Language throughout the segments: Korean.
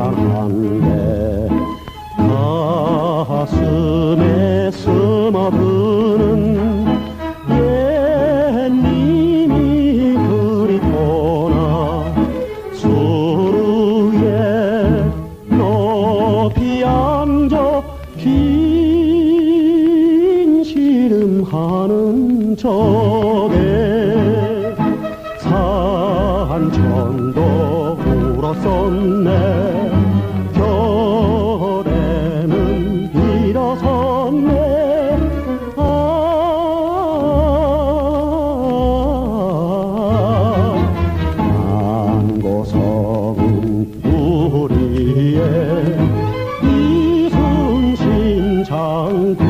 찬란한데 가슴에 스며드는 옛님이 그리구나. 수루에 높이 앉아 긴 씨름하는 적에 산천도 울었었네. 결에는 일어섰네. 안고성은 우리의 이순신 장군.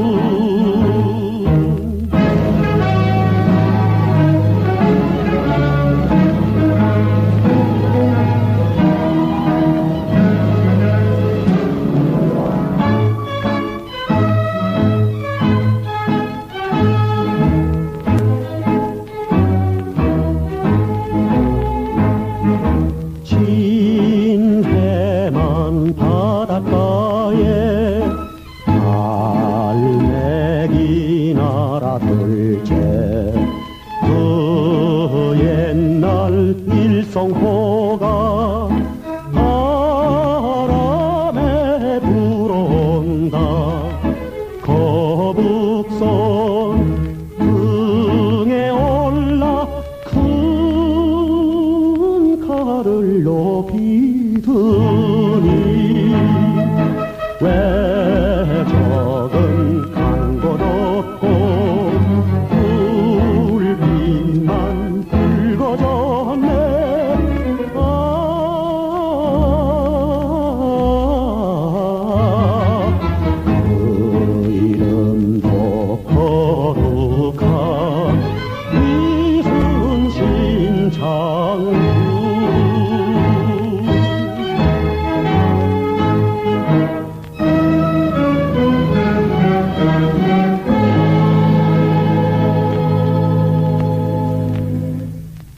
진해만 바닷가에 갈매기 날아들제. 그 옛날 일성호가 바람에 불어온다. 거북선 등에 올라 큰 칼을 높이 드니 왜 적은 간 곳 없고 불빛만 붉어졌네. 그 이름도 거룩한 이순신 장군.